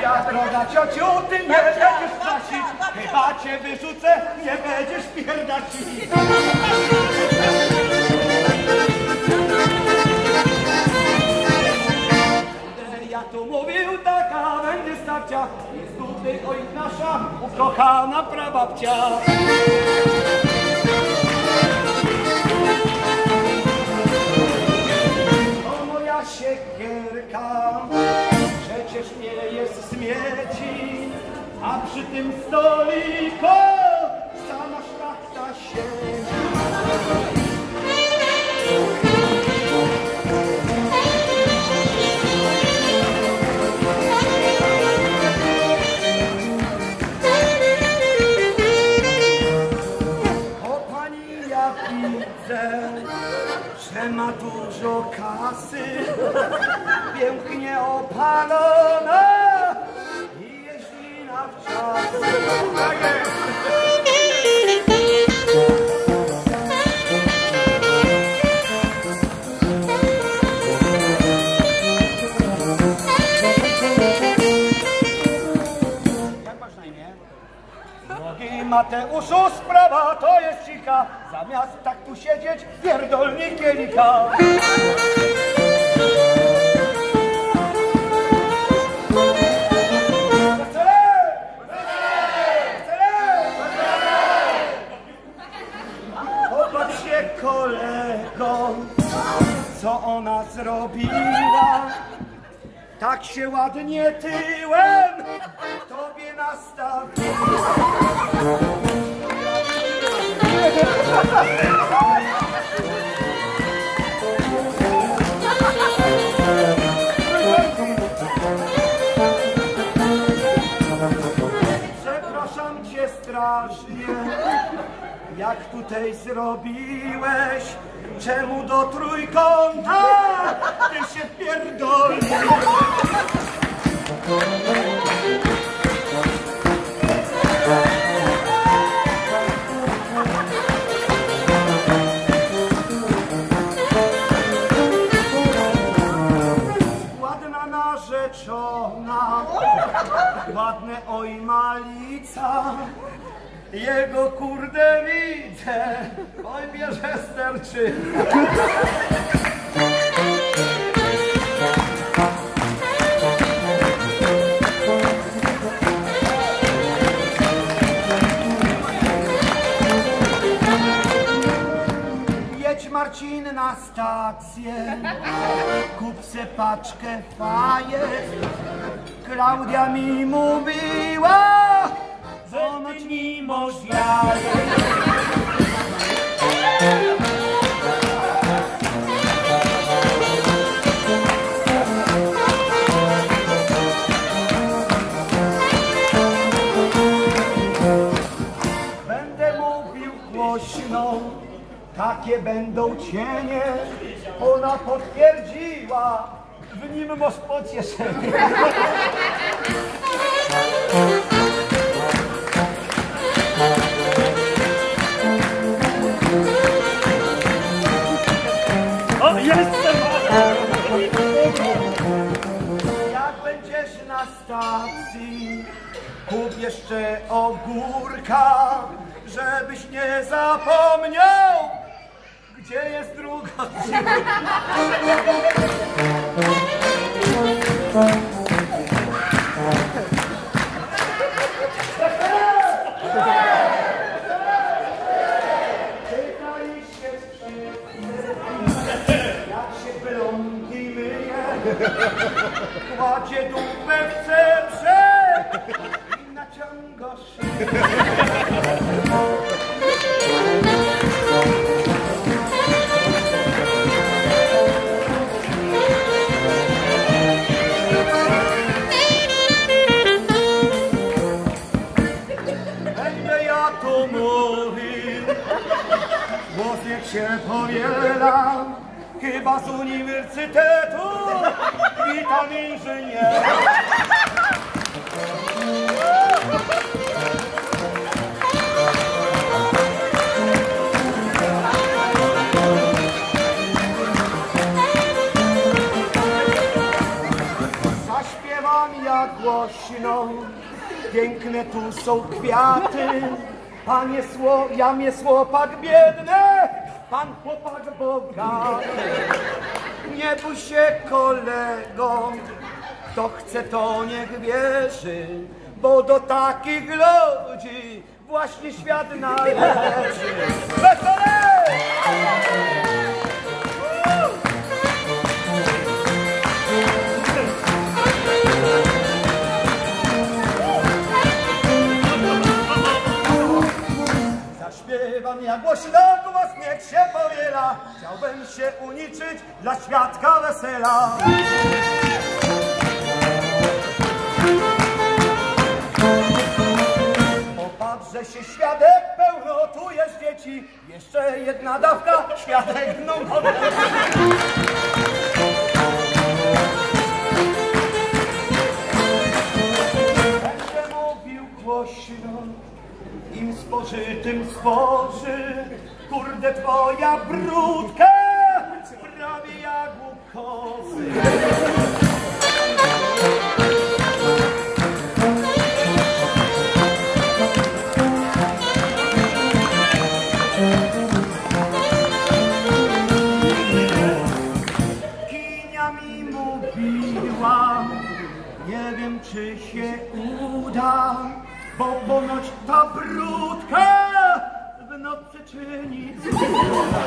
Moja droga ciociu, ty nie będziesz prosić, chyba cię wyrzucę, nie będziesz pierdacić. Ja tu mówił, taka będzie starcia, jest tutaj oj nasza ukochana prababcia. To moja siekierka, przecież nie jest z miedzi, a przy tym stoliku sama szlachta siedzi. Że ma dużo kasy, pięknie opalona i jeździ na wczasy. Jak masz na imię? Drogi Mateuszu, sprawa to jest cicha, zamiast tak tu siedzieć, pierdolni kielika. Popatrz się, kolego, co ona zrobiła. Tak się ładnie tyłem tobie nastawiła. Przepraszam cię strasznie, jak tutaj zrobiłeś, czemu do trójkąta ty się pierdolisz? Ładna narzeczona, ładne oj malica, jego kurde widzę, oj bierze sterczy. Jedź Marcin na stację, kup se paczkę fajet. Klaudia mi mówiła, że ty nie możesz jajek. Będę mówił głośno, takie będą cienie, ona potwierdziła, w nim masz pocieszenie. O, jestem! Jak będziesz na stacji, kup jeszcze ogórka, żebyś nie zapomniał, gdzie jest druga dziurka. Jak się wyląki myje, kładzie dupę w ceprze i naciąga szyję. Będę ja tu mówił, głos niech się powiela, chyba z uniwersytetu, witam inżyniera. Zaśpiewam śpiewam ja głośno, piękne tu są kwiaty. Pan jest jam jest chłopak biedny, pan chłopak bogaty. Nie bój się, kolego, kto chce, to niech wierzy, bo do takich ludzi właśnie świat należy. Wesołe! Zaśpiewam ja głośno, głos niech się powiela, chciałbym się uniczyć dla świadka wesela. Popatrzę się, świadek, pełno tu jest dzieci, jeszcze jedna dawka, świadek mną odleci. Będę mówił głośno, im spożytym spoży, kurde twoja brudka, prawie jak u kozy. Kinia mi mówiła, nie wiem czy się uda, bo ponoć ta brudka w nocy czyni cuda.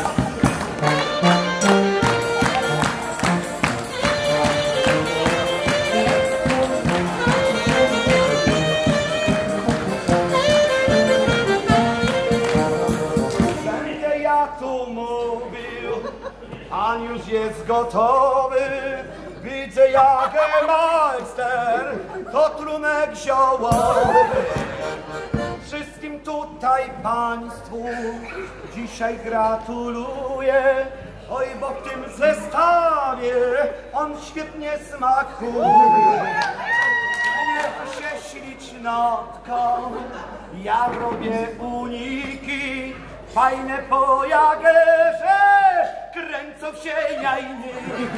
Będę ja tu mówił, pan już jest gotowy. Widzę Jagermeister, to trunek ziołowy. Wszystkim tutaj państwu dzisiaj gratuluję. Oj, bo w tym zestawie on świetnie smakuje. Niech się ślicznotką, ja robię uniki. Fajne po Jagerze kręcą się jajniki.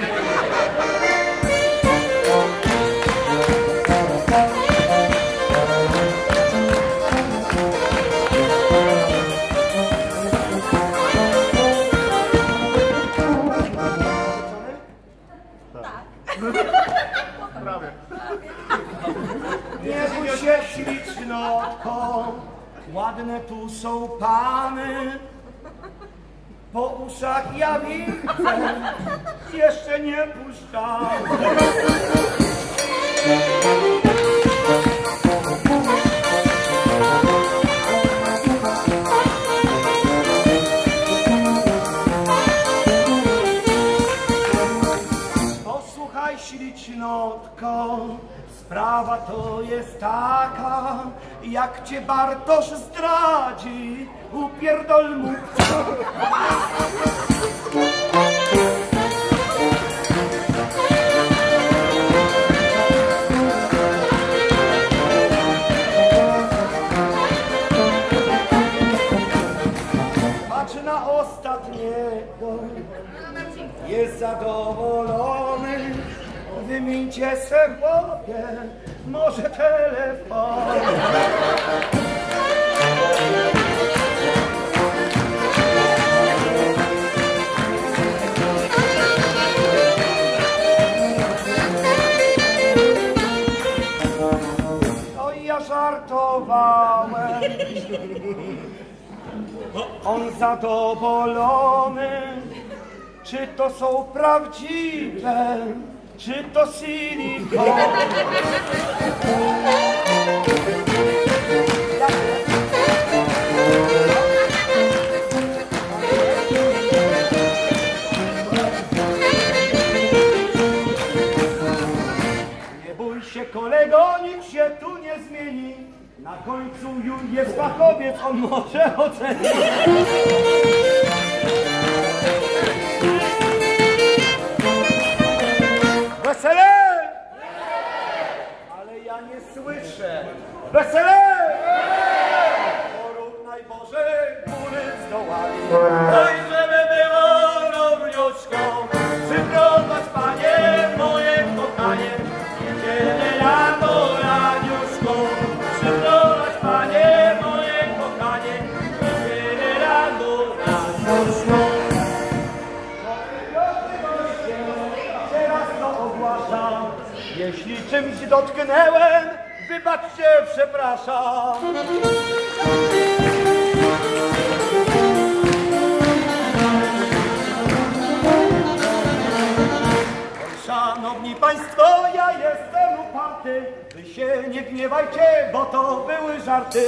Prawie. Nie bój się, ślicznotko, ładne tu są pany. Po uszach ja widzę, jeszcze nie puszczam. Posłuchaj, ślicznotko, sprawa to jest taka, jak cię Bartosz zdradzi, upierdol mu. Patrz na ostatniego, jest zadowolony. Wymieńcie se chłopie, może telefon. No i ja żartowałem, on zadowolony. Czy to są prawdziwe, czy to silikon? Nie bój się, kolego, nic się tu nie zmieni. Na końcu już jest fachowiec, on może ocenić. Wesele! Ale ja nie słyszę. Wesele! Porównaj Boże, góry z dołami. Oj, żeby było równiuszko, przyprowadź Panie moje kochanie. Jeśli czymś dotknęłem, wybaczcie, przepraszam. Szanowni Państwo, ja jestem uparty, wy się nie gniewajcie, bo to były żarty.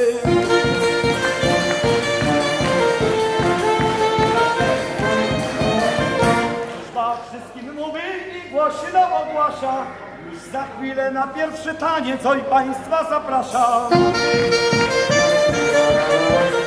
Służba wszystkim mówi i głośno ogłasza, już za chwilę na pierwszy taniec, oj Państwa zapraszam.